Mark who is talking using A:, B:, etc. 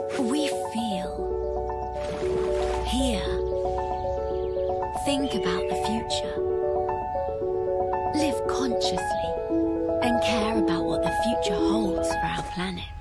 A: We feel, hear, think about the future, live consciously, and care about what the future holds for our planet.